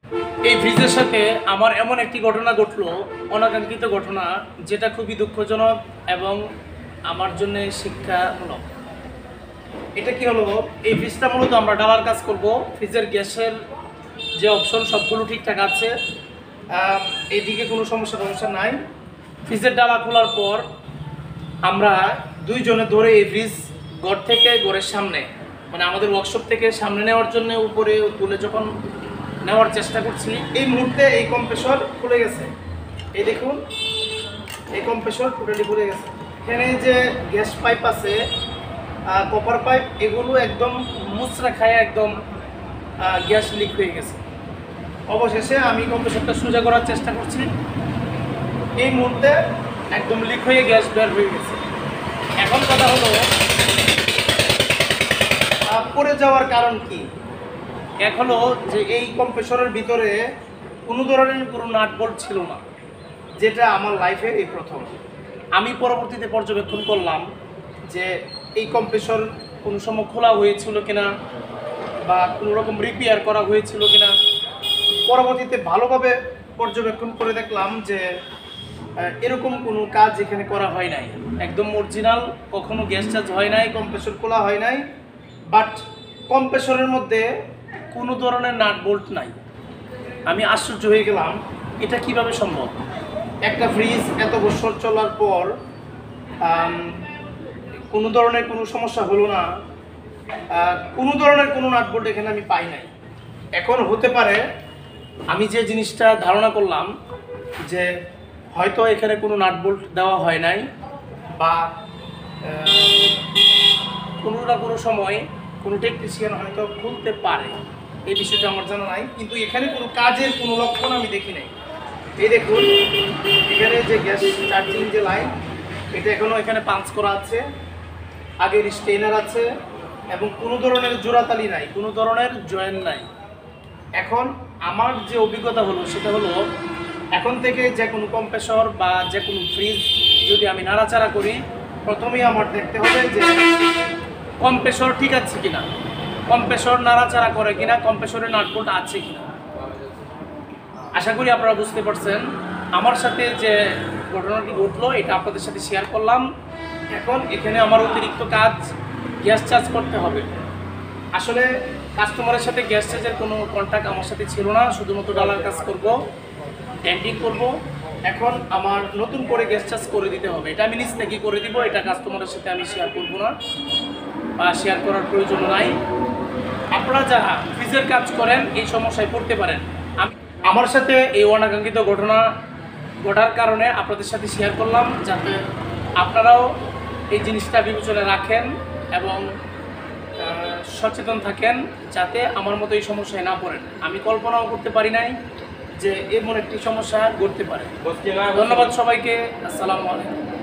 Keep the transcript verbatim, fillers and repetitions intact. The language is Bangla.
এই ফ্রিজের সাথে আমার এমন একটি ঘটনা ঘটলো, অনাকাঙ্ক্ষিত ঘটনা, যেটা খুবই দুঃখজনক এবং আমার জন্য শিক্ষামূলক। এটা কি হলো, এই ফ্রিজটা মূলত আমরা ডালার কাজ করব। ফ্রিজের গ্যাসের যে অপশন সবগুলো ঠিকঠাক আছে, এইদিকে কোনো সমস্যা সমস্যা নাই। ফ্রিজের ডালা খোলার পর আমরা দুইজনে ধরে এই ফ্রিজ ঘর থেকে ঘরের সামনে, মানে আমাদের ওয়ার্কশপ থেকে সামনে নেওয়ার জন্য উপরে তুলে যখন নেওয়ার চেষ্টা করছি, এই মুহূর্তে এই কম্প্রেসর খুলে গেছে। এই দেখুন, এই কম্প্রেসর টোটালি খুলে গেছে। এখানে যে গ্যাস পাইপ আছে, কপার পাইপ, এগুলো একদম মুচড়া খায়, একদম গ্যাস লিক হয়ে গেছে। অবশেষে আমি কম্প্রেসরটা সোজা করার চেষ্টা করছি, এই মুহূর্তে একদম লিক হয়ে গ্যাস বের হয়ে গেছে। এখন কথা হলো, পড়ে যাওয়ার কারণ কি? এক হলো যে এই কম্প্রেসরের ভিতরে কোনো ধরনের কোনো নাট বোল্ট ছিল না, যেটা আমার লাইফে এই প্রথম। আমি পরবর্তীতে পর্যবেক্ষণ করলাম যে এই কম্প্রেসর কোনো সময় খোলা হয়েছিল কিনা বা কোনো রকম রিপেয়ার করা হয়েছিল কিনা। পরবর্তীতে ভালোভাবে পর্যবেক্ষণ করে দেখলাম যে এরকম কোনো কাজ এখানে করা হয় নাই, একদম অরিজিনাল, কখনো গ্যাস চার্জ হয় নাই, কম্প্রেসর খোলা হয় নাই। বাট কম্প্রেসরের মধ্যে কোনো ধরনের নাট বোল্ট নাই। আমি আশ্চর্য হয়ে গেলাম, এটা কিভাবে সম্ভব? একটা ফ্রিজ এত বছর চলার পর কোনো ধরনের কোনো সমস্যা হলো না, কোনো ধরনের কোনো নাট বোল্ট এখানে আমি পাই নাই। এখন হতে পারে আমি যে জিনিসটা ধারণা করলাম যে হয়তো এখানে কোনো নাট বোল্ট দেওয়া হয় নাই, বা কোনো না কোনো সময় কোনো টেকনিশিয়ান হয়তো খুলতে পারে, এই বিষয়টা আমার জানা নাই। কিন্তু এখানে কোনো কাজের কোনো লক্ষণ আমি দেখি নাই। এই দেখুন, এখানে যে গ্যাস চার্জিং যে লাইন, এটা এখনও এখানে পাঞ্চ করা আছে, আগের স্টেনার আছে, এবং কোনো ধরনের জোড়াতালি নাই, কোনো ধরনের জয়েন্ট নাই। এখন আমার যে অভিজ্ঞতা হলো সেটা হলো, এখন থেকে যে কোনো কম্প্রেসর বা যে কোনো ফ্রিজ যদি আমি নাড়াচাড়া করি, প্রথমেই আমার দেখতে হবে যে কম্প্রেসর ঠিক আছে কিনা, কম্প্রেসর নাড়াচাড়া করে কিনা, কম্প্রেসরের নাট বোল্ট আছে কিনা। আশা করি আপনারা বুঝতে পারছেন। আমার সাথে যে ঘটনাটি ঘটলো, এটা আপনাদের সাথে শেয়ার করলাম। এখন এখানে আমার অতিরিক্ত কাজ, গ্যাস চার্জ করতে হবে। আসলে কাস্টমারের সাথে গ্যাস চার্জের কোনো কন্ট্যাক্ট আমার সাথে ছিল না, শুধুমাত্র ডালার কাজ করব, ডেন্টিং করব। এখন আমার নতুন করে গ্যাস চার্জ করে দিতে হবে, এটা আমি নিজ থেকে করে দিব, এটা কাস্টমারের সাথে আমি শেয়ার করব না বা শেয়ার করার প্রয়োজন নাই। আপনারা যারা ফ্রিজের কাজ করেন এই সমস্যায় পড়তে পারেন। আমি আমার সাথে এই অনাকাঙ্ক্ষিত ঘটনা ঘটার কারণে আপনাদের সাথে শেয়ার করলাম, যাতে আপনারাও এই জিনিসটা বিবেচনায় রাখেন এবং সচেতন থাকেন, যাতে আমার মতো এই সমস্যায় না পড়েন। আমি কল্পনাও করতে পারি নাই যে এমন একটি সমস্যা ঘটতে পারে। ধন্যবাদ সবাইকে। আসসালামু আলাইকুম।